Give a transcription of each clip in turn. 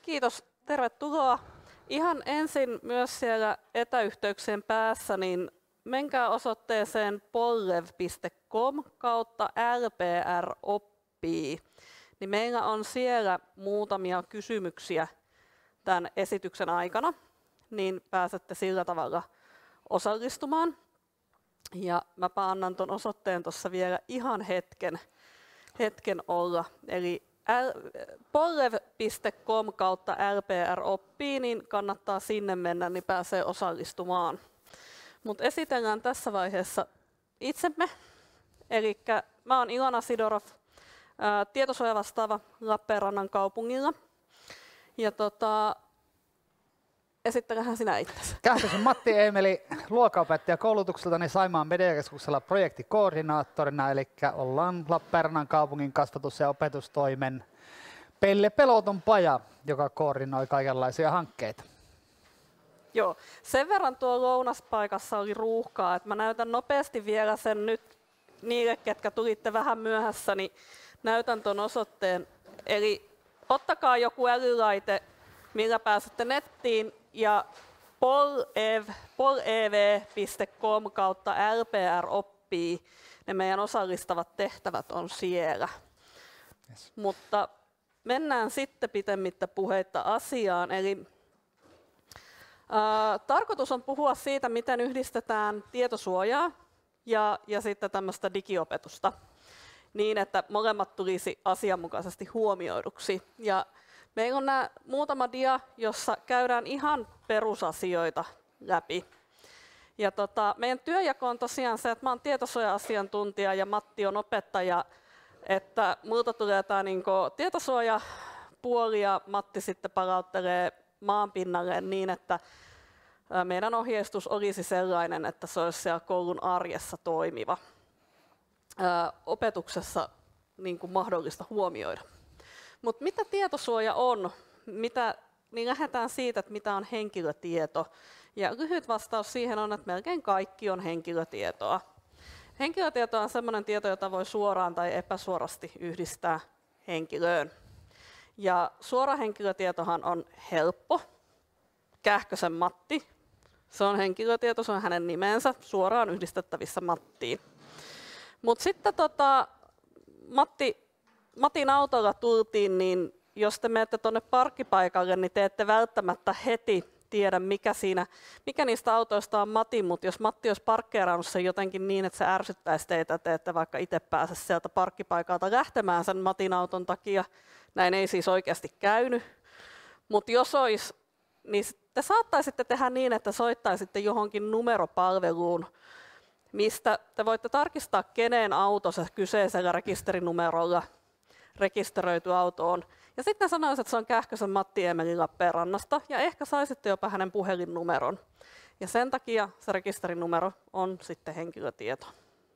Kiitos, tervetuloa. Ihan ensin myös siellä etäyhteyksien päässä, niin menkää osoitteeseen pollev.com kautta lpr-oppii. Niin meillä on siellä muutamia kysymyksiä tämän esityksen aikana, niin pääsette sillä tavalla osallistumaan. Ja mäpä annan tuon osoitteen tuossa vielä ihan hetken olla. Eli pollev.com kautta lpr-oppii, niin kannattaa sinne mennä, niin pääsee osallistumaan. Mutta esitellään tässä vaiheessa itsemme. Eli mä oon Ilona Sidorov, tietosuojavastaava Lappeenrannan kaupungilla. Ja esittelehän sinä itsesi. Kähkösen Matti Eemeli, luokanopettaja koulutukseltani Saimaan mediakeskuksella projektikoordinaattorina, eli ollaan Lappeenrannan kaupungin kasvatus- ja opetustoimen Pelle Peloton paja, joka koordinoi kaikenlaisia hankkeita. Joo, sen verran tuo lounaspaikassa oli ruuhkaa, että mä näytän nopeasti vielä sen nyt niille, ketkä tulitte vähän myöhässä, niin näytän tuon osoitteen. Eli ottakaa joku älylaite, millä pääsette nettiin, ja pollev.com kautta lpr-oppii. Ne meidän osallistavat tehtävät on siellä. Yes. Mutta mennään sitten pitemmittä puheitta asiaan. Eli tarkoitus on puhua siitä, miten yhdistetään tietosuojaa ja sitten tämmöistä digiopetusta niin, että molemmat tulisi asianmukaisesti huomioiduksi. Ja meillä on nämä muutama dia, jossa käydään ihan perusasioita läpi. Ja meidän työjako on tosiaan se, että mä oon tietosuoja-asiantuntija ja Matti on opettaja, että multa tulee tämä tietosuojapuoli ja Matti sitten palauttelee maanpinnalle niin, että meidän ohjeistus olisi sellainen, että se olisi siellä koulun arjessa toimiva. Opetuksessa mahdollista huomioida. Mutta mitä tietosuoja on? Niin lähdetään siitä, että mitä on henkilötieto. Ja lyhyt vastaus siihen on, että melkein kaikki on henkilötietoa. Henkilötieto on sellainen tieto, jota voi suoraan tai epäsuorasti yhdistää henkilöön. Ja suora henkilötietohan on helppo. Kähkösen Matti, se on henkilötieto, se on hänen nimensä, suoraan yhdistettävissä Mattiin. Mutta sitten Matin autolla tultiin, niin jos te menette tuonne parkkipaikalle, niin te ette välttämättä heti tiedä, mikä niistä autoista on Matin, mutta jos Matti olisi parkkeerannut sen jotenkin niin, että se ärsyttäisi teitä, te ette vaikka itse pääse sieltä parkkipaikalta lähtemään sen Matin auton takia, näin ei siis oikeasti käynyt, mutta jos olisi, niin te saattaisitte tehdä niin, että soittaisitte johonkin numeropalveluun, mistä te voitte tarkistaa, kenen auto se kyseisellä rekisterinumerolla rekisteröity auto on. Ja sitten sanoisin, että se on Kähkösen Matti Eemeli Lappeenrannasta, ja ehkä saisitte jopa hänen puhelinnumeron. Ja sen takia se rekisterinumero on sitten henkilötieto.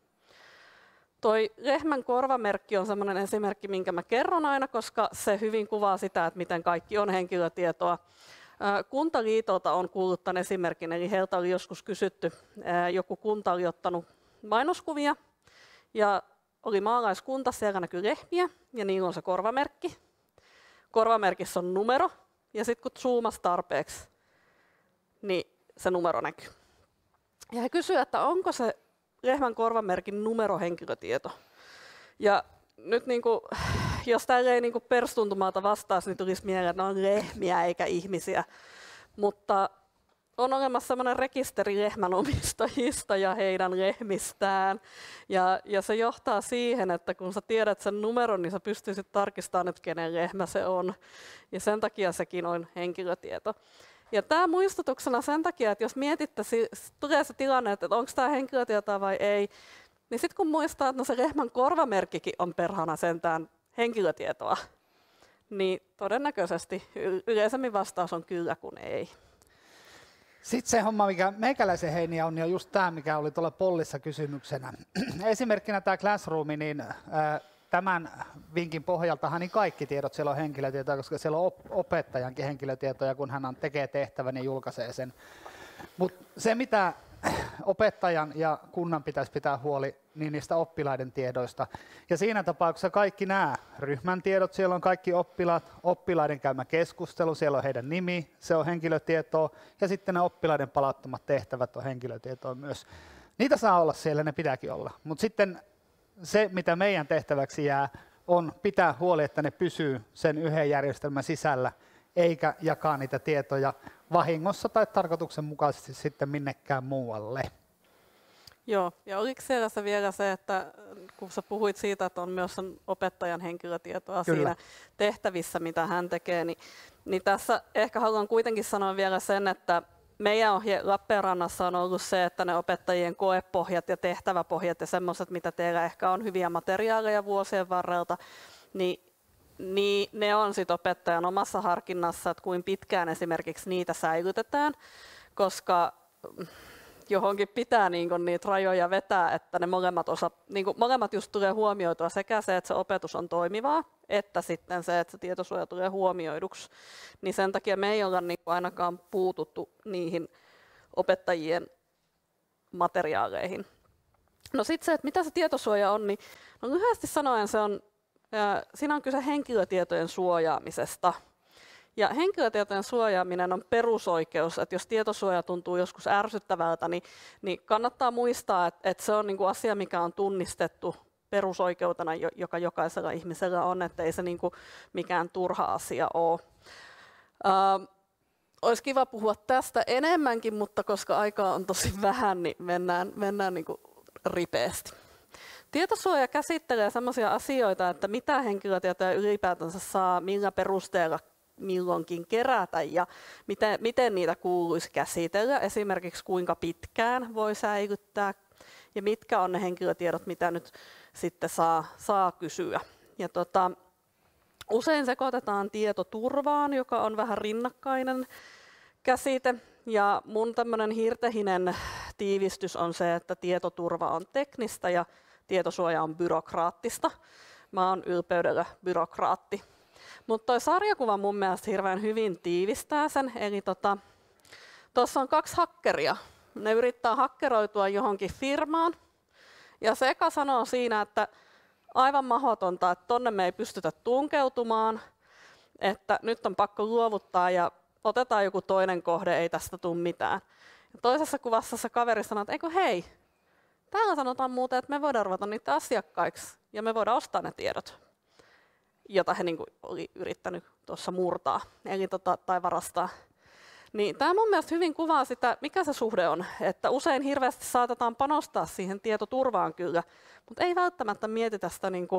Toi lehmän korvamerkki on sellainen esimerkki, minkä mä kerron aina, koska se hyvin kuvaa sitä, että miten kaikki on henkilötietoa. Kuntaliitolta on kuullut tämän esimerkin, eli heiltä oli joskus kysytty, joku kunta oli ottanut mainoskuvia, ja oli maalaiskunta, siellä näkyy lehmiä, ja niillä on se korvamerkki. Korvamerkissä on numero, ja sitten kun zoomasi tarpeeksi, niin se numero näkyy. Ja he kysyivät, että onko se lehmän korvamerkin numero henkilötieto. Ja nyt jos täällä ei perstuntumalta vastaisi, niin tulisi mieleen, että ne on lehmiä eikä ihmisiä. Mutta on olemassa sellainen rekisteri lehmänomistajista ja heidän lehmistään. Ja se johtaa siihen, että kun sä tiedät sen numeron, niin sä pystyisit tarkistamaan, että kenen lehmä se on. Ja sen takia sekin on henkilötieto. Ja tämä muistutuksena sen takia, että jos mietitte, tulee se tilanne, että onko tämä henkilötietoa vai ei, niin sitten kun muistaa, että se lehmän korvamerkkikin on perhana sentään henkilötietoa, niin todennäköisesti yleisemmin vastaus on kyllä kuin ei. Sitten se homma, mikä meikäläisen heiniä on just tämä, mikä oli tuolla pollissa kysymyksenä. Esimerkkinä tämä Classroom, niin tämän vinkin pohjaltahan niin kaikki tiedot siellä on henkilötietoja, koska siellä on opettajankin henkilötietoja, kun hän tekee tehtävän, niin julkaisee sen. Mutta se, mitä opettajan ja kunnan pitäisi pitää huoli, niin niistä oppilaiden tiedoista. Ja siinä tapauksessa kaikki nämä ryhmän tiedot, siellä on kaikki oppilaat, oppilaiden käymä keskustelu, siellä on heidän nimi, se on henkilötietoa, ja sitten ne oppilaiden palauttamat tehtävät on henkilötietoa myös. Niitä saa olla siellä, ne pitääkin olla. Mutta sitten se, mitä meidän tehtäväksi jää, on pitää huoli, että ne pysyy sen yhden järjestelmän sisällä, eikä jakaa niitä tietoja vahingossa tai tarkoituksenmukaisesti sitten minnekään muualle. Joo, ja oliko siellä se vielä se, että kun sä puhuit siitä, että on myös sen opettajan henkilötietoa Kyllä. siinä tehtävissä, mitä hän tekee, niin tässä ehkä haluan kuitenkin sanoa vielä sen, että meidän ohje Lappeenrannassa on ollut se, että ne opettajien koepohjat ja tehtäväpohjat ja semmoiset, mitä teillä ehkä on hyviä materiaaleja vuosien varrelta, niin ne on sit opettajan omassa harkinnassa, että kuinka pitkään esimerkiksi niitä säilytetään, koska johonkin pitää niitä rajoja vetää, että ne molemmat just tulee huomioitua, sekä se, että se opetus on toimivaa, että sitten se, että se tietosuoja tulee huomioiduksi. Niin sen takia me ei olla ainakaan puututtu niihin opettajien materiaaleihin. No sitten se, että mitä se tietosuoja on, niin no lyhyesti sanoen siinä on kyse henkilötietojen suojaamisesta. Ja henkilötietojen suojaaminen on perusoikeus, että jos tietosuoja tuntuu joskus ärsyttävältä, niin kannattaa muistaa, että se on asia, mikä on tunnistettu perusoikeutena, joka jokaisella ihmisellä on, että ei se mikään turha asia ole. Olisi kiva puhua tästä enemmänkin, mutta koska aikaa on tosi vähän, niin mennään ripeästi. Tietosuoja käsittelee sellaisia asioita, että mitä henkilötietoja ylipäätänsä saa, millä perusteella milloinkin kerätä ja miten niitä kuuluisi käsitellä, esimerkiksi kuinka pitkään voi säilyttää ja mitkä on ne henkilötiedot, mitä nyt sitten saa kysyä. Ja usein sekoitetaan tietoturvaan, joka on vähän rinnakkainen käsite, ja mun tämmöinen hirtehinen tiivistys on se, että tietoturva on teknistä ja tietosuoja on byrokraattista. Mä oon ylpeydellä byrokraatti. Mutta toi sarjakuva mun mielestä hirveän hyvin tiivistää sen, eli tuossa on 2 hakkeria. Ne yrittää hakkeroitua johonkin firmaan, ja se eka sanoo siinä, että aivan mahdotonta, että tonne me ei pystytä tunkeutumaan, että nyt on pakko luovuttaa ja otetaan joku toinen kohde, ei tästä tule mitään. Ja toisessa kuvassa se kaveri sanoo, että eikö hei, täällä sanotaan muuten, että me voidaan ruveta niitä asiakkaiksi ja me voidaan ostaa ne tiedot, jota he oli yrittänyt tuossa murtaa tai varastaa. Niin, tämä mun mielestä hyvin kuvaa sitä, mikä se suhde on, että usein hirveästi saatetaan panostaa siihen tietoturvaan kyllä, mutta ei välttämättä mietitä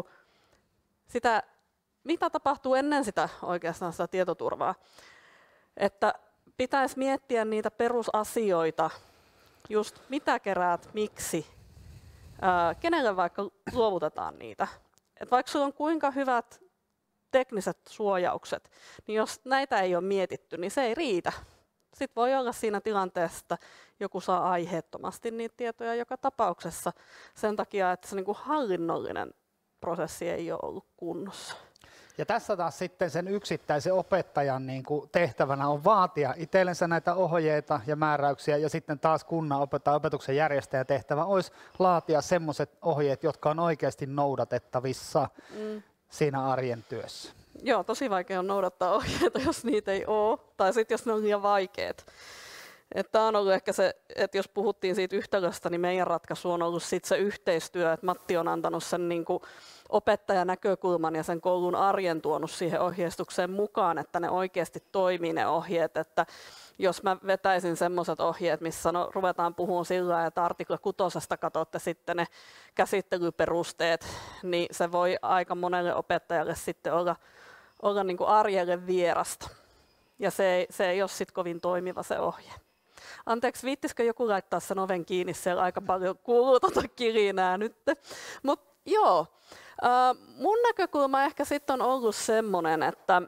sitä, mitä tapahtuu ennen sitä oikeastaan sitä tietoturvaa. Että pitäisi miettiä niitä perusasioita, just mitä keräät, miksi, kenelle vaikka luovutetaan niitä. Et vaikka sulla on kuinka hyvät tekniset suojaukset, niin jos näitä ei ole mietitty, niin se ei riitä. Sitten voi olla siinä tilanteessa, että joku saa aiheettomasti niitä tietoja joka tapauksessa sen takia, että se hallinnollinen prosessi ei ole ollut kunnossa. Ja tässä taas sitten sen yksittäisen opettajan tehtävänä on vaatia itsellensä näitä ohjeita ja määräyksiä, ja sitten taas kunnan opetuksen järjestäjän tehtävä olisi laatia semmoiset ohjeet, jotka on oikeasti noudatettavissa siinä arjen työssä. Joo, tosi vaikea on noudattaa ohjeita, jos niitä ei ole, tai sitten jos ne on liian vaikeat. Tämä on ollut ehkä se, että jos puhuttiin siitä yhtälöstä, niin meidän ratkaisu on ollut sit se yhteistyö, että Matti on antanut sen opettajan näkökulman ja sen koulun arjen tuonut siihen ohjeistukseen mukaan, että ne oikeasti toimii ne ohjeet, että jos mä vetäisin semmoiset ohjeet, missä ruvetaan puhumaan sillä, että artikla 6 katsotte sitten ne käsittelyperusteet, niin se voi aika monelle opettajalle sitten olla arjelle vierasta. Ja se ei ole sitten kovin toimiva se ohje. Anteeksi, viittisikö joku laittaa sen oven kiinni, siellä aika paljon kuuluu kirinää nyt. Mutta joo, mun näkökulma ehkä sitten on ollut semmoinen, että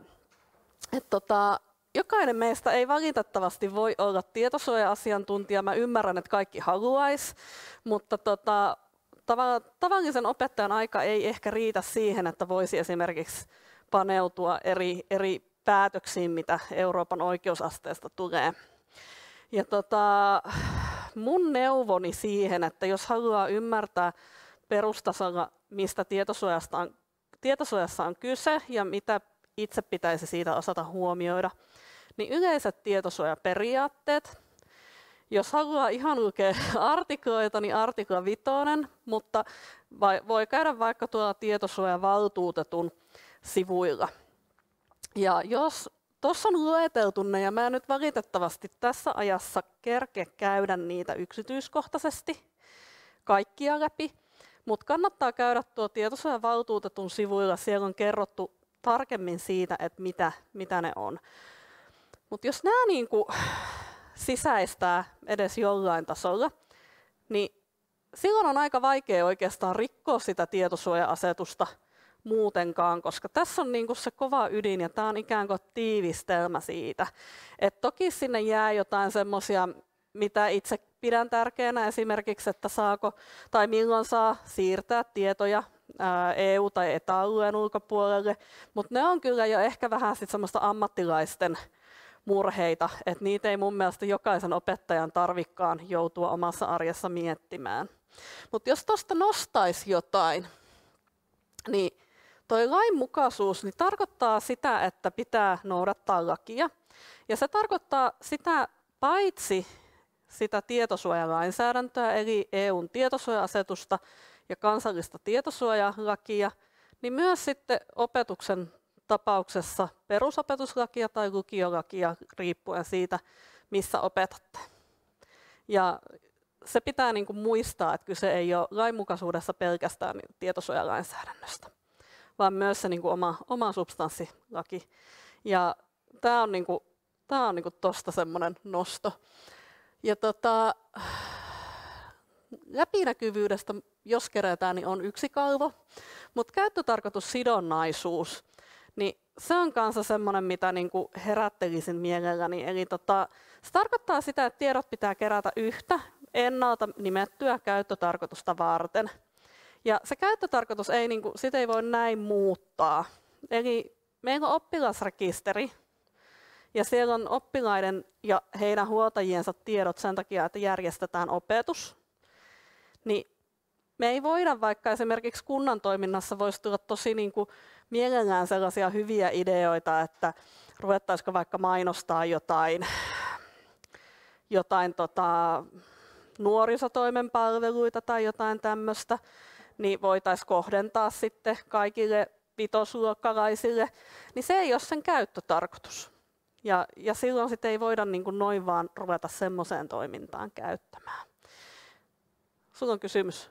jokainen meistä ei valitettavasti voi olla tietosuoja-asiantuntija. Mä ymmärrän, että kaikki haluaisi, mutta tavallisen opettajan aika ei ehkä riitä siihen, että voisi esimerkiksi paneutua eri päätöksiin, mitä Euroopan oikeusasteesta tulee. Ja mun neuvoni siihen, että jos haluaa ymmärtää perustasolla, mistä tietosuojassa on kyse ja mitä itse pitäisi siitä osata huomioida, niin yleiset tietosuojaperiaatteet. Jos haluaa ihan lukea artikloita, niin artikla 5, mutta voi käydä vaikka tuolla tietosuojavaltuutetun sivuilla. Ja jos tuossa on lueteltu ne, ja mä en nyt valitettavasti tässä ajassa kerkeä käydä niitä yksityiskohtaisesti kaikkia läpi, mutta kannattaa käydä tuo tietosuojavaltuutetun sivuilla, siellä on kerrottu tarkemmin siitä, että mitä ne on. Mutta jos nämä niinku sisäistää edes jollain tasolla, niin silloin on aika vaikea oikeastaan rikkoa sitä tietosuoja-asetusta muutenkaan, koska tässä on niinku se kova ydin ja tämä on ikään kuin tiivistelmä siitä. Et toki sinne jää jotain semmoisia, mitä itse pidän tärkeänä, esimerkiksi, että saako tai milloin saa siirtää tietoja EU- tai ETA-alueen ulkopuolelle, mutta ne on kyllä jo ehkä vähän sit semmoista ammattilaisten murheita, että niitä ei mun mielestä jokaisen opettajan tarvikaan joutua omassa arjessa miettimään. Mutta jos tuosta nostaisi jotain, niin toi lainmukaisuus niin tarkoittaa sitä, että pitää noudattaa lakia. Ja se tarkoittaa sitä paitsi sitä tietosuojalainsäädäntöä, eli EUn tietosuoja-asetusta ja kansallista tietosuojalakia, niin myös sitten opetuksen tapauksessa perusopetuslakia tai lukiolakia riippuen siitä, missä opetatte. Ja se pitää niin kuin muistaa, että kyse ei ole lainmukaisuudessa pelkästään tietosuojalainsäädännöstä, vaan myös se niin kuin oma substanssilaki. Ja tämä on niin kuin tuosta semmoinen nosto. Ja läpinäkyvyydestä, jos kerätään, niin on yksi kalvo, mutta käyttötarkoitussidonnaisuus, niin se on kanssa semmoinen, mitä niinku herättelisin mielelläni. Eli se tarkoittaa sitä, että tiedot pitää kerätä yhtä ennalta nimettyä käyttötarkoitusta varten. Ja se käyttötarkoitus sitä ei voi näin muuttaa. Eli meillä on oppilasrekisteri, ja siellä on oppilaiden ja heidän huoltajiensa tiedot sen takia, että järjestetään opetus. Niin me ei voida, vaikka esimerkiksi kunnan toiminnassa voisi tulla tosi mielellään sellaisia hyviä ideoita, että ruvettaisiko vaikka mainostaa jotain nuorisotoimen palveluita tai jotain tämmöistä, niin voitaisiin kohdentaa sitten kaikille vitosluokkalaisille, niin se ei ole sen käyttötarkoitus. Ja silloin sitten ei voida noin vaan ruveta semmoiseen toimintaan käyttämään. Sulla on kysymys?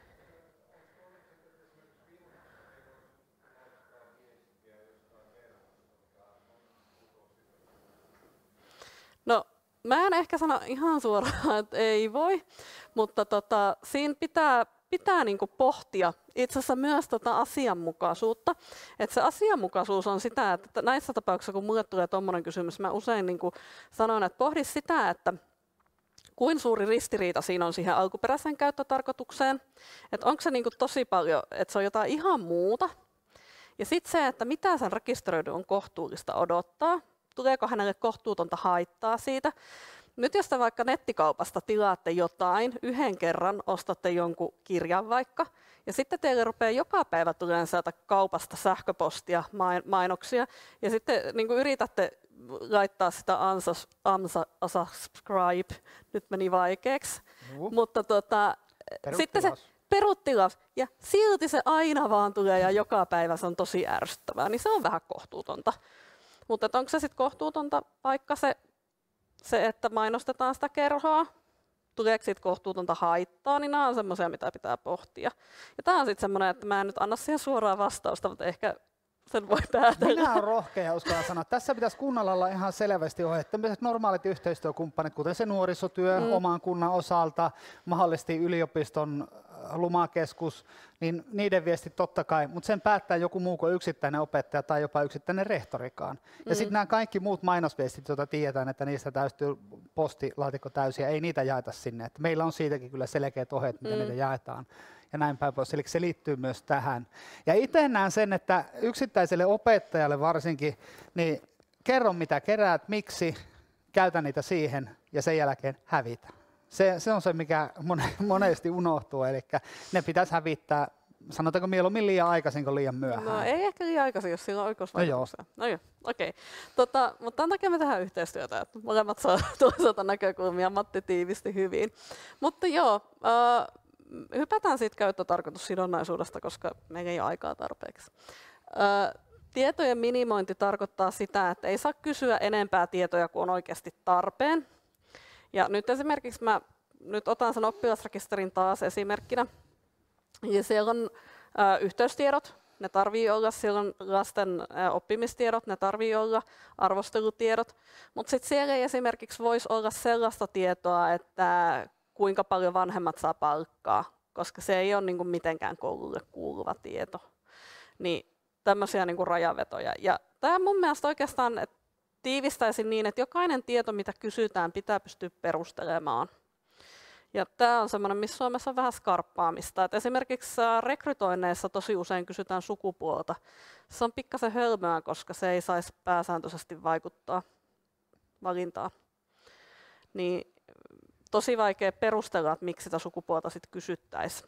No, mä en ehkä sano ihan suoraan, että ei voi, mutta siinä pitää pohtia itse asiassa myös asianmukaisuutta. Et se asianmukaisuus on sitä, että näissä tapauksissa, kun mulle tulee tuommoinen kysymys, mä usein sanon, että pohdi sitä, että kuin suuri ristiriita siinä on siihen alkuperäiseen käyttötarkoitukseen, että onko se tosi paljon, että se on jotain ihan muuta, ja sitten se, että mitä sen rekisteröidyn on kohtuullista odottaa, tuleeko hänelle kohtuutonta haittaa siitä. Nyt jos te vaikka nettikaupasta tilaatte jotain, yhden kerran ostatte jonkun kirjan vaikka, ja sitten teille rupeaa joka päivä tulemaan sieltä kaupasta sähköpostia, mainoksia, ja sitten yritätte laittaa sitä unsubscribe, nyt meni vaikeaksi, mutta sitten se peruttilaus, ja silti se aina vaan tulee ja joka päivä se on tosi ärsyttävää, niin se on vähän kohtuutonta. Mutta onko se sitten kohtuutonta vaikka se, että mainostetaan sitä kerhoa, tuleeko siitä kohtuutonta haittaa, niin nämä on semmoisia, mitä pitää pohtia. Ja tämä on sitten semmoinen, että mä en nyt anna siihen suoraa vastausta, mutta ehkä sen voi päätellä. Minä olen rohkea ja uskallan sanoa. Tässä pitäisi kunnalla olla ihan selvästi tämmöiset normaalit yhteistyökumppanit, kuten se nuorisotyö oman kunnan osalta, mahdollisesti yliopiston lumakeskus, niin niiden viesti totta kai, mutta sen päättää joku muu kuin yksittäinen opettaja tai jopa yksittäinen rehtorikaan. Ja sitten nämä kaikki muut mainosviestit, joita tiedetään, että niistä täytyy postilaatikko täysiä, ei niitä jaeta sinne. Että meillä on siitäkin kyllä selkeät ohjeet, miten niitä jaetaan. Ja näin päin pois. Eli se liittyy myös tähän. Ja itse näen sen, että yksittäiselle opettajalle varsinkin, niin kerro mitä keräät, miksi, käytä niitä siihen ja sen jälkeen hävitä. Se on se, mikä monesti unohtuu, eli ne pitäisi hävittää, sanotaanko mieluummin liian aikaisin kuin liian myöhään. No ei ehkä liian aikaisin, jos sillä on oikeusvaikutuksia. No joo, okei. Mutta tämän takia me tehdään yhteistyötä, että molemmat saa toisaalta näkökulmia, Matti tiivisti hyvin. Mutta joo, hypätään siitä käyttötarkoitussidonnaisuudesta, koska meillä ei ole aikaa tarpeeksi. Tietojen minimointi tarkoittaa sitä, että ei saa kysyä enempää tietoja kuin on oikeasti tarpeen. Ja nyt esimerkiksi mä otan sen oppilasrekisterin taas esimerkkinä. Ja siellä on yhteystiedot, ne tarvii olla, siellä on lasten oppimistiedot, ne tarvii olla, arvostelutiedot. Mutta sitten siellä ei esimerkiksi voisi olla sellaista tietoa, että kuinka paljon vanhemmat saa palkkaa, koska se ei ole niin kuin mitenkään koululle kuuluva tieto. Niin tämmöisiä niin kuin rajavetoja. Ja tämä mun mielestä oikeastaan tiivistäisin niin, että jokainen tieto, mitä kysytään, pitää pystyä perustelemaan. Ja tämä on semmoinen, missä Suomessa on vähän skarppaamista. Et esimerkiksi rekrytoinneissa tosi usein kysytään sukupuolta. Se on pikkasen hölmöä, koska se ei saisi pääsääntöisesti vaikuttaa valintaan. Niin tosi vaikea perustella, että miksi sitä sukupuolta sitten kysyttäisiin.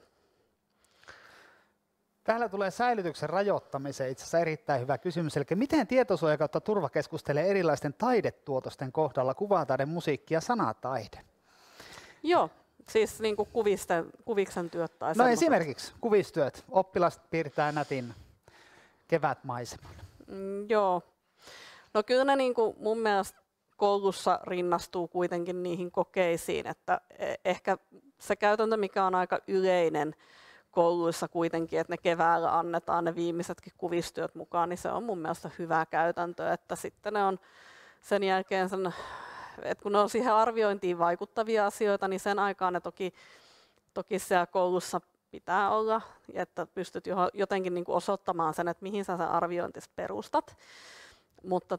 Täällä tulee säilytyksen rajoittamiseen itse asiassa erittäin hyvä kysymys. Eli miten tietosuoja kautta turva keskustelee erilaisten taidetuotosten kohdalla, kuvataide, musiikki ja sanataide? Joo, siis niin kuin kuviksen työt tai no esimerkiksi kuvistyöt. Oppilas piirtää nätin kevätmaiseman. Joo. No kyllä ne niin kuin mun mielestä koulussa rinnastuu kuitenkin niihin kokeisiin, että ehkä se käytäntö, mikä on aika yleinen kouluissa kuitenkin, että ne keväällä annetaan ne viimeisetkin kuvistyöt mukaan, niin se on mun mielestä hyvä käytäntö, että sitten ne on sen jälkeen että kun ne on siihen arviointiin vaikuttavia asioita, niin sen aikaan ne toki siellä koulussa pitää olla, että pystyt jotenkin niin kuin osoittamaan sen, että mihin sä sen arviointis perustat. Mutta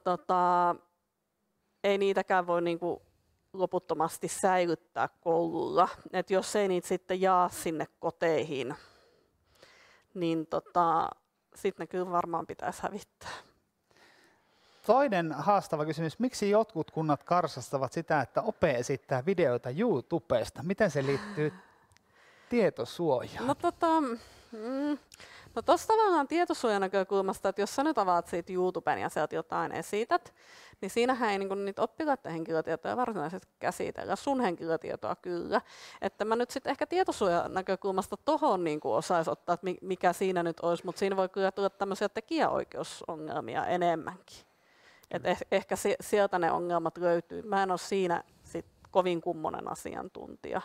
ei niitäkään voi niin kuin loputtomasti säilyttää koululla. Et jos ei niitä sitten jaa sinne koteihin, niin sitten ne kyllä varmaan pitäisi hävittää. Toinen haastava kysymys, miksi jotkut kunnat karsastavat sitä, että OPE esittää videoita YouTubesta? Miten se liittyy tietosuojaan? No tuossa tavallaan tietosuojan näkökulmasta, että jos sä nyt avaat siitä YouTuben ja sieltä jotain esität, niin siinähän ei niin niitä oppilaiden henkilötietoja varsinaisesti käsitellä, sun henkilötietoa kyllä. Että mä nyt sitten ehkä tietosuojan näkökulmasta tohon niin osaisi ottaa, että mikä siinä nyt olisi, mutta siinä voi kyllä tulla tämmöisiä tekijäoikeusongelmia enemmänkin. Et ehkä sieltä ne ongelmat löytyy. Mä en ole siinä sit kovin kummonen asiantuntija.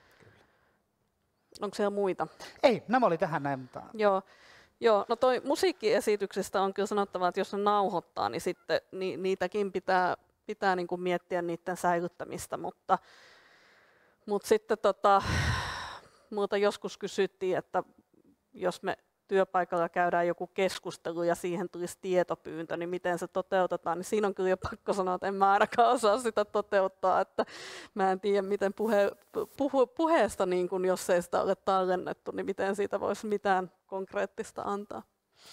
Onko siellä muita? Ei, nämä oli tähän näin. Mutta... Joo, no toi musiikkiesityksestä on kyllä sanottava, että jos ne nauhoittaa, niin sitten niitäkin pitää niin kuin miettiä niiden säilyttämistä, mutta sitten muuta joskus kysyttiin, että jos me työpaikalla käydään joku keskustelu ja siihen tulisi tietopyyntö, niin miten se toteutetaan, niin siinä on kyllä jo pakko sanoa, että en mä ainakaan osaa sitä toteuttaa, että mä en tiedä, miten puheesta, niin kun, jos ei sitä ole tallennettu, niin miten siitä voisi mitään konkreettista antaa.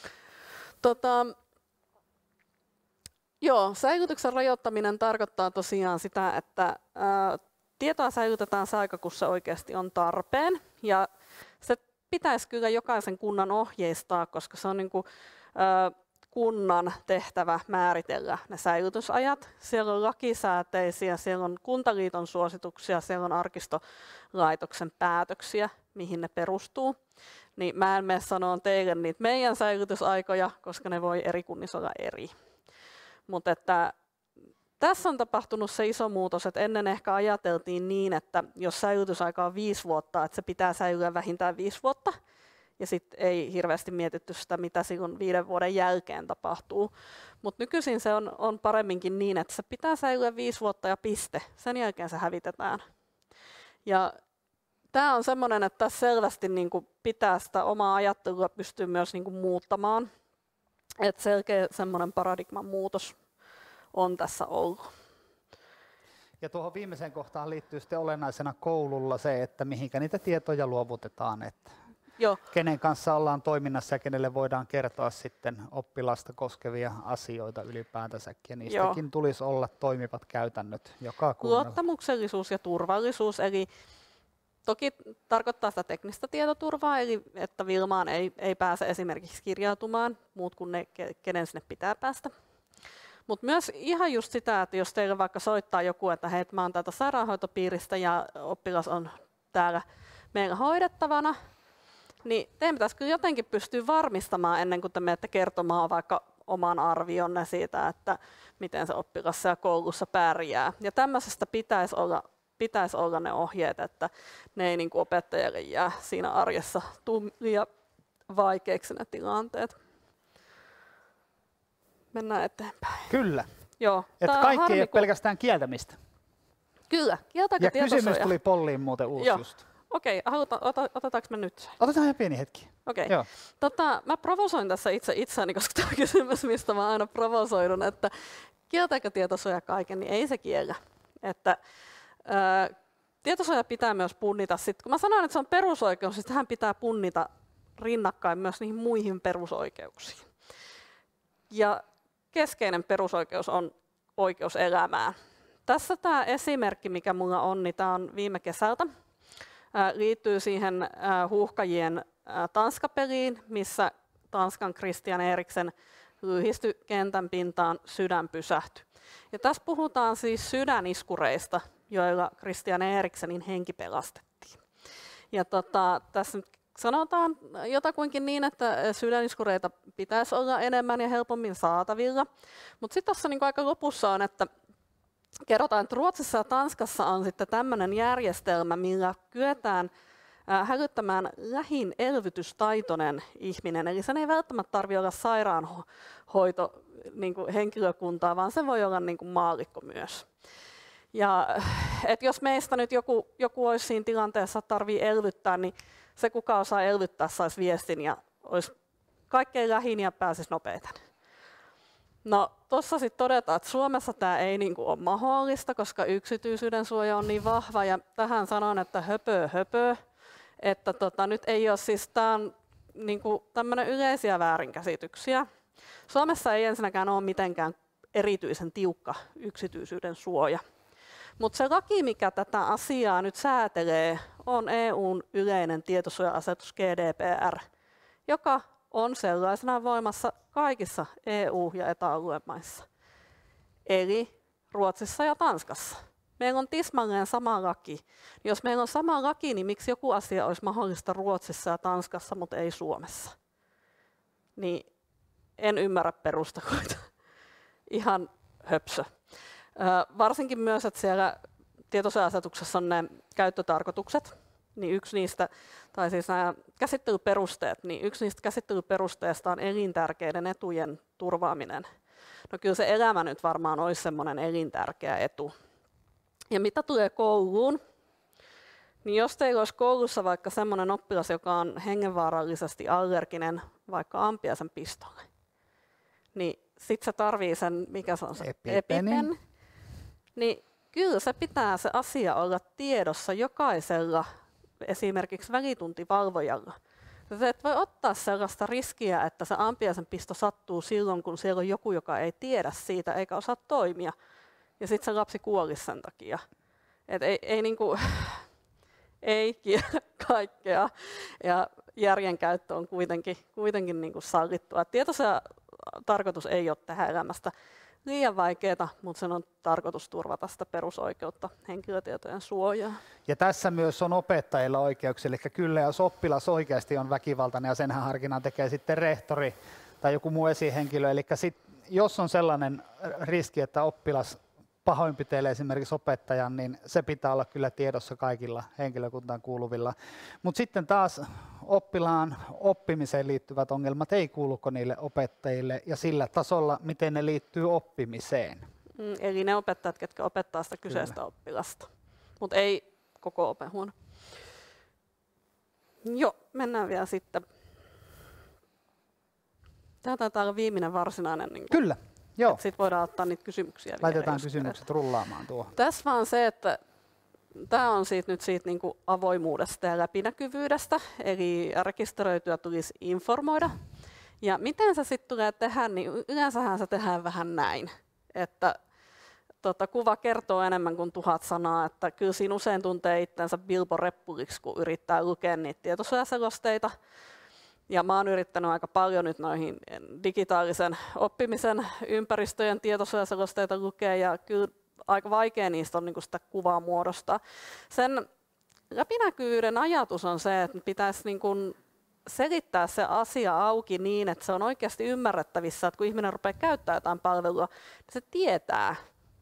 Säilytyksen rajoittaminen tarkoittaa tosiaan sitä, että tietoa säilytetään se aika, kun se oikeasti on tarpeen, ja se pitäisi kyllä jokaisen kunnan ohjeistaa, koska se on niin kuin, kunnan tehtävä määritellä ne säilytysajat. Siellä on lakisääteisiä, siellä on Kuntaliiton suosituksia, siellä on arkistolaitoksen päätöksiä, mihin ne perustuu. Niin mä en mene sanoa teille niitä meidän säilytysaikoja, koska ne voi eri kunnissa olla eri. Mutta että tässä on tapahtunut se iso muutos, että ennen ehkä ajateltiin niin, että jos säilytysaika on 5 vuotta, että se pitää säilyä vähintään 5 vuotta. Ja sitten ei hirveästi mietitty sitä, mitä silloin 5 vuoden jälkeen tapahtuu. Mutta nykyisin se on paremminkin niin, että se pitää säilyä 5 vuotta ja piste. Sen jälkeen se hävitetään. Ja tämä on semmoinen, että tässä selvästi niinku pitää sitä omaa ajattelua pystyä myös niinku muuttamaan. Että selkeä semmoinen paradigman muutos on tässä ollut. Ja tuohon viimeiseen kohtaan liittyy sitten olennaisena koululla se, että mihinkä niitä tietoja luovutetaan. Joo. kenen kanssa ollaan toiminnassa ja kenelle voidaan kertoa sitten oppilasta koskevia asioita ylipäätänsäkin. Ja niistäkin tulisi olla toimivat käytännöt joka kunnalla. Luottamuksellisuus ja turvallisuus, eli toki tarkoittaa sitä teknistä tietoturvaa, eli että Wilmaan ei pääse esimerkiksi kirjautumaan muut kuin ne, kenen sinne pitää päästä. Mutta myös ihan just sitä, että jos teille vaikka soittaa joku, että hei, mä oon täältä sairaanhoitopiiristä ja oppilas on täällä meillä hoidettavana, niin teidän pitäisi kyllä jotenkin pystyä varmistamaan ennen kuin te menette kertomaan vaikka oman arvionne siitä, että miten se oppilas siellä koulussa pärjää. Ja tämmöisestä pitäisi olla ne ohjeet, että ne ei niin kuin opettajalle jää siinä arjessa liian vaikeiksi ne tilanteet. Mennään eteenpäin. Kyllä. Joo. Että kaikki ei ole pelkästään kieltämistä. Kyllä. Kieltääkö ja tietosuoja? Kysymys tuli polliin muuten uusi just. Okei, otetaanko me nyt se? Otetaan ihan pieni hetki. Okei. Mä provosoin tässä itseäni, koska tämä on kysymys, mistä mä aina provosoidun, että kieltääkö tietosuoja kaiken, niin ei se kiellä. Että, tietosuoja pitää myös punnita. Sitten, kun mä sanoin, että se on perusoikeus, niin tähän pitää punnita rinnakkain myös niihin muihin perusoikeuksiin. Ja keskeinen perusoikeus on oikeus elämään. Tässä tämä esimerkki, mikä mulla on, niin tämä on viime kesältä. Liittyy siihen huuhkajien Tanska-peliin, missä Tanskan Christian Eriksen lyhistyi kentän pintaan, sydän pysähtyi. Ja tässä puhutaan siis sydäniskureista, joilla Christian Eriksenin henki pelastettiin. Ja tässä nyt sanotaan jotakuinkin niin, että sydäniskureita pitäisi olla enemmän ja helpommin saatavilla. Mutta sitten tuossa niin aika lopussa on, että kerrotaan, että Ruotsissa ja Tanskassa on sitten tämmöinen järjestelmä, millä kyetään hälyttämään lähin elvytystaitoinen ihminen. Eli sen ei välttämättä tarvitse olla sairaanhoito niin kuin henkilökuntaa, vaan se voi olla niin kuin maallikko myös. Ja et jos meistä nyt joku olisi siinä tilanteessa, että tarvitsee elvyttää, niin se kuka osaa elvyttää saisi viestin ja olisi kaikkein lähin ja pääsisi nopeiten. No tuossa sitten todetaan, että Suomessa tämä ei niinku ole mahdollista, koska yksityisyyden suoja on niin vahva ja tähän sanon, että höpö, että nyt ei ole siis, tämä on niinku tämmöinen yleisiä väärinkäsityksiä. Suomessa ei ensinnäkään ole mitenkään erityisen tiukka yksityisyyden suoja. Mutta se laki, mikä tätä asiaa nyt säätelee, on EUn yleinen tietosuoja-asetus GDPR, joka on sellaisena voimassa kaikissa EU- ja ETA-alueen maissa, eli Ruotsissa ja Tanskassa. Meillä on tismalleen sama laki. Jos meillä on sama laki, niin miksi joku asia olisi mahdollista Ruotsissa ja Tanskassa, mutta ei Suomessa? Niin en ymmärrä perusteluita. Ihan höpsö. Varsinkin myös, että siellä tietosuoja-asetuksessa on ne käyttötarkoitukset, niin yksi niistä, tai siis nämä käsittelyperusteet, niin yksi niistä käsittelyperusteista on elintärkeiden etujen turvaaminen. No kyllä se elämä nyt varmaan olisi semmoinen elintärkeä etu. Ja mitä tulee kouluun, niin jos teillä olisi koulussa vaikka semmoinen oppilas, joka on hengenvaarallisesti allerginen vaikka ampiaisen pistolle, niin sitten se tarvii sen, mikä se on se EpiPen, niin kyllä se pitää se asia olla tiedossa jokaisella esimerkiksi välituntivalvojalla. Sä et voi ottaa sellaista riskiä, että se ampiaisen pisto sattuu silloin, kun siellä on joku, joka ei tiedä siitä eikä osaa toimia. Ja sitten se lapsi kuolisi sen takia. Et ei niinku, ei kiellä kaikkea. Ja järjen käyttö on kuitenkin niinku sallittua. Tietoisen tarkoitus ei ole tehdä elämästä liian vaikeaa, mutta sen on tarkoitus turvata sitä perusoikeutta, henkilötietojen suojaa. Ja tässä myös on opettajilla oikeuksia, eli kyllä jos oppilas oikeasti on väkivaltainen ja senhän harkinnan tekee sitten rehtori tai joku muu esihenkilö, eli jos on sellainen riski, että oppilas pahoinpitelee esimerkiksi opettajan, niin se pitää olla kyllä tiedossa kaikilla henkilökuntaan kuuluvilla. Mutta sitten taas oppilaan oppimiseen liittyvät ongelmat ei kuuluko niille opettajille ja sillä tasolla, miten ne liittyy oppimiseen. Eli ne opettajat, ketkä opettaa sitä kyseistä oppilasta, mutta ei koko opehuone. Joo, mennään vielä sitten. Tämä taitaa olla viimeinen varsinainen. Niin kyllä. Sitten voidaan ottaa niitä kysymyksiä. Laitetaan kysymykset rullaamaan tuohon. Tässä vaan se, että Tämä on nyt siitä niin kuin avoimuudesta ja läpinäkyvyydestä, eli rekisteröityä tulisi informoida. Ja miten se sitten tulee tehdä, niin yleensähän se tehdään vähän näin, että kuva kertoo enemmän kuin 1000 sanaa, että kyllä siinä usein tuntee itsensä bilboreppuliksi, kun yrittää lukea niitä tietosuojaselosteita. Ja mä oon yrittänyt aika paljon nyt noihin digitaalisen oppimisen ympäristöjen tietosuojaselosteita lukea, ja kyllä aika vaikea niistä on niin sitä kuvaa muodostaa. Sen läpinäkyvyyden ajatus on se, että pitäisi niin kuin selittää se asia auki niin, että se on oikeasti ymmärrettävissä, että kun ihminen rupeaa käyttämään jotain palvelua, niin se tietää,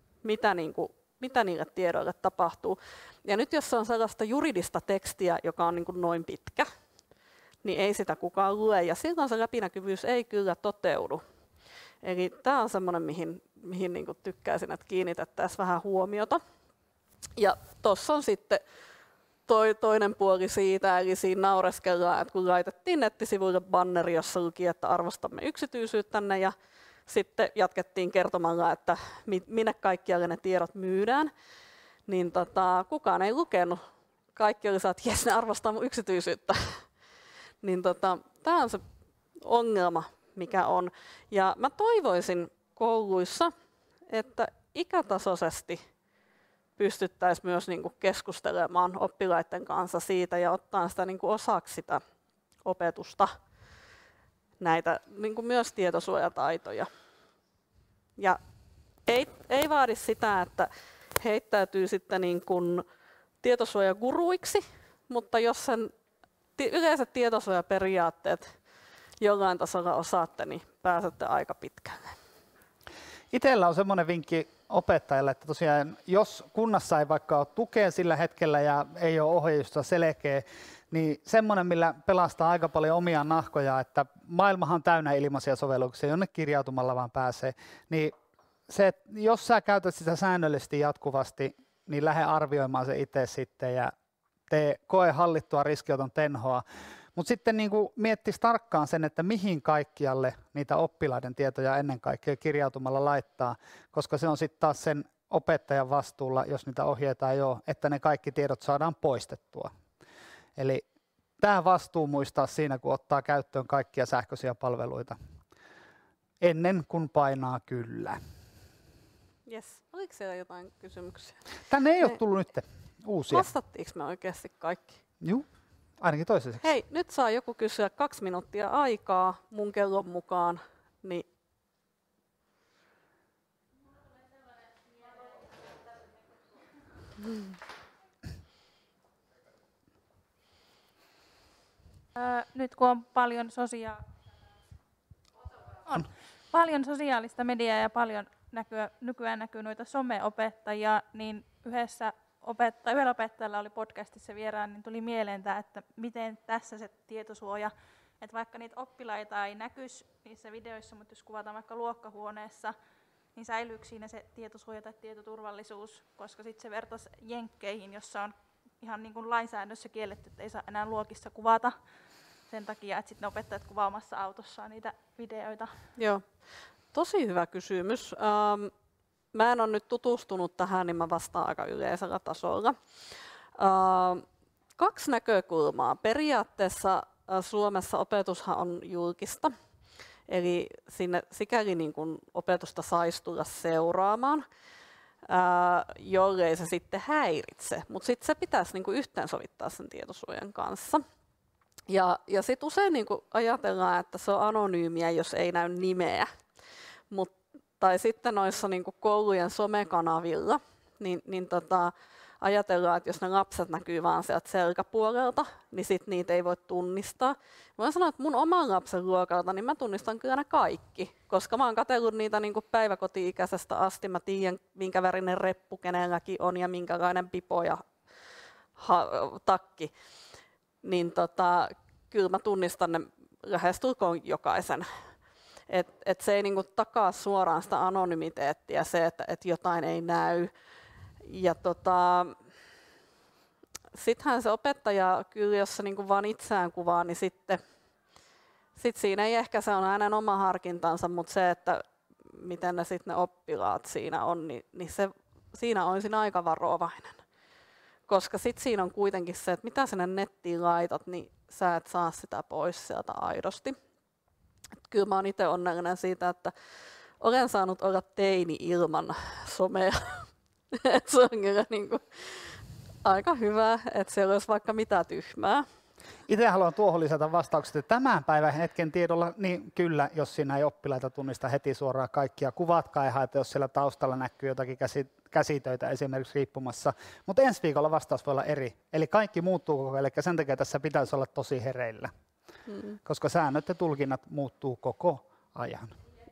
mitä niille tiedoille tapahtuu. Ja nyt jos se on sellaista juridista tekstiä, joka on niin kuin noin pitkä, niin ei sitä kukaan lue, ja silloin se läpinäkyvyys ei kyllä toteudu. Eli tämä on semmoinen, mihin niin kuin tykkäisin, että kiinnitettäisiin vähän huomiota. Ja tuossa on sitten toinen puoli siitä, eli siinä naureskellaan, että kun laitettiin nettisivuille banneri, jossa luki, että arvostamme yksityisyyttänne, ja sitten jatkettiin kertomalla, että minne kaikkialle ne tiedot myydään, niin kukaan ei lukenut. Kaikki oli että jes, ne arvostaa mun yksityisyyttä. Niin tämä on se ongelma, mikä on. Ja mä toivoisin kouluissa, että ikätasoisesti pystyttäisiin myös niinku keskustelemaan oppilaiden kanssa siitä ja ottaa sitä niinku osaksi sitä opetusta, näitä niinku myös tietosuojataitoja. Ja ei vaadi sitä, että heittäytyy sitten niinku tietosuojaguruiksi, mutta jos sen yleiset tietosuojaperiaatteet jollain tasolla osaatte, niin pääsette aika pitkälle. Itsellä on semmoinen vinkki opettajalle, että tosiaan jos kunnassa ei vaikka ole tukea sillä hetkellä ja ei ole ohjeistusta selkeä, niin semmoinen, millä pelastaa aika paljon omia nahkoja, että maailmahan on täynnä ilmaisia sovelluksia, jonne kirjautumalla vaan pääsee, niin se, että jos sä käytät sitä säännöllisesti jatkuvasti, niin lähde arvioimaan se itse sitten ja koe hallittua riskioton tenhoa. Mutta sitten niin miettisi tarkkaan sen, että mihin kaikkialle niitä oppilaiden tietoja ennen kaikkea kirjautumalla laittaa, koska se on sitten taas sen opettajan vastuulla, jos niitä ohjeita ei ole, että ne kaikki tiedot saadaan poistettua. Eli tämä vastuu muistaa siinä, kun ottaa käyttöön kaikkia sähköisiä palveluita ennen kuin painaa kyllä. Jes, oliko siellä jotain kysymyksiä? Tänne ei ole tullut nyt uusia. Vastattiinko me oikeasti kaikki? Joo, ainakin toisaiseksi. Hei, nyt saa joku kysyä 2 minuuttia aikaa mun kellon mukaan. Niin Nyt kun on paljon sosiaalista mediaa ja paljon nykyään näkyy noita someopettajia, niin yhdellä opettajalla oli podcastissa vieraan, niin tuli mieleen tämä, että miten tässä se tietosuoja, että vaikka niitä oppilaita ei näkyisi niissä videoissa, mutta jos kuvataan vaikka luokkahuoneessa, niin säilyykö siinä se tietosuoja tai tietoturvallisuus, koska sitten se vertaisi Jenkkeihin, jossa on ihan niin kuin lainsäädännössä kielletty, että ei saa enää luokissa kuvata sen takia, että sitten ne opettajat kuvaa omassa autossaan niitä videoita. Joo, tosi hyvä kysymys. Mä en ole nyt tutustunut tähän, niin mä vastaan aika yleisellä tasolla. 2 näkökulmaa. Periaatteessa Suomessa opetushan on julkista, eli sinne sikäli niin kuin opetusta saisi tulla seuraamaan, jollei se sitten häiritse, mutta sitten se pitäisi niin kuin yhteensovittaa sen tietosuojan kanssa. Ja sitten usein niin kuin ajatellaan, että se on anonyymiä, jos ei näy nimeä. Tai sitten noissa niin kuin koulujen somekanavilla, niin ajatellaan, että jos ne lapset näkyy vaan sieltä selkäpuolelta, niin sitten niitä ei voi tunnistaa. Voin sanoa, että mun oman lapsen luokalta, niin mä tunnistan kyllä ne kaikki, koska mä oon katsellut niitä niin kuin päiväkoti-ikäisestä asti. Mä tiedän, minkä värinen reppu kenelläkin on ja minkälainen pipo ja takki. Niin kyllä mä tunnistan ne lähestulkoon jokaisen. Et se ei niinku takaa suoraan sitä anonymiteettiä, se, että jotain ei näy. Ja sittenhän se opettaja, kyllä jos se niinku vaan itseään kuvaa, niin sitten siinä ei ehkä se on hänen oma harkintansa, mutta se, että miten ne oppilaat siinä on, niin siinä olisin aika varovainen. koska sit siinä on kuitenkin se, että mitä sinne nettiin laitat, niin sä et saa sitä pois sieltä aidosti. Et kyllä mä oon itse onnellinen siitä, että olen saanut olla teini ilman somea. Et se on kyllä niinku aika hyvä, että siellä olisi vaikka mitä tyhmää. Itse haluan tuohon lisätä vastaukset, että tämän päivän hetken tiedolla, niin kyllä, jos siinä ei oppilaita tunnista heti suoraan kaikkia, kuvatkaa ja haeta, jos siellä taustalla näkyy jotakin käsitöitä esimerkiksi riippumassa. Mutta ensi viikolla vastaus voi olla eri. Eli kaikki muuttuu koko ajan, eli sen takia tässä pitäisi olla tosi hereillä, koska säännöt ja tulkinnat muuttuu koko ajan.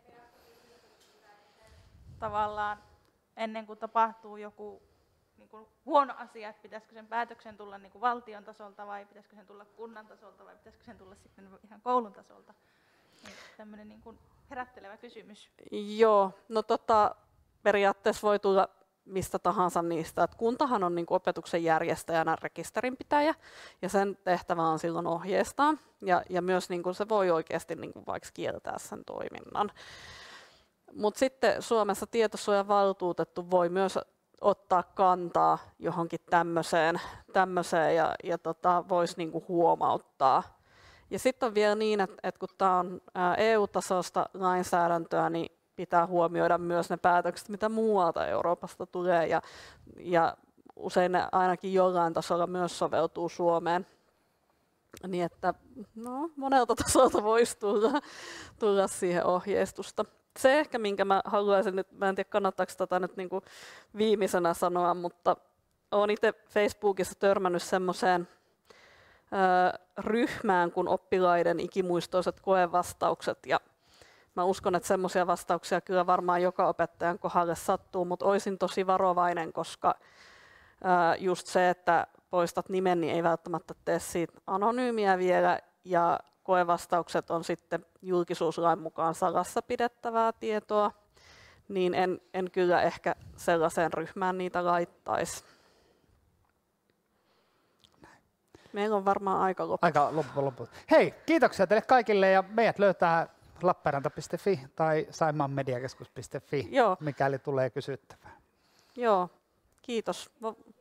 Tavallaan ennen kuin tapahtuu joku niin kuin huono asia, että pitäisikö sen päätöksen tulla niin kuin valtion tasolta vai pitäisikö sen tulla kunnan tasolta vai pitäisikö sen tulla sitten ihan koulun tasolta. Niin tämmöinen niin kuin herättelevä kysymys. Joo, no periaatteessa voi tulla mistä tahansa niistä. Et kuntahan on niin kuin opetuksen järjestäjänä rekisterinpitäjä ja sen tehtävä on silloin ohjeistaa ja myös niin kuin se voi oikeasti niin kuin vaikka kieltää sen toiminnan. Mutta sitten Suomessa tietosuojavaltuutettu voi myös ottaa kantaa johonkin tämmöiseen ja voisi niinku huomauttaa. Ja sitten on vielä niin, että kun tämä on EU-tasoista lainsäädäntöä, niin pitää huomioida myös ne päätökset, mitä muualta Euroopasta tulee. Ja usein ne ainakin jollain tasolla myös soveltuu Suomeen. Niin että monelta tasolta voisi tulla siihen ohjeistusta. Se ehkä, minkä mä haluaisin nyt, mä en tiedä kannattaako tätä nyt niin kuin viimeisenä sanoa, mutta olen itse Facebookissa törmännyt semmoiseen ryhmään kuin oppilaiden ikimuistoiset koevastaukset. Ja mä uskon, että semmoisia vastauksia kyllä varmaan joka opettajan kohdalle sattuu, mutta olisin tosi varovainen, koska just se, että poistat nimen, niin ei välttämättä tee siitä anonyymiä vielä. Ja koevastaukset on sitten julkisuuslain mukaan salassa pidettävää tietoa, niin en kyllä ehkä sellaiseen ryhmään niitä laittaisi. Meillä on varmaan aika loppu. Hei, kiitoksia teille kaikille ja meidät löytää lappeenranta.fi tai saimaanmediakeskus.fi, mikäli tulee kysyttävää. Joo, kiitos.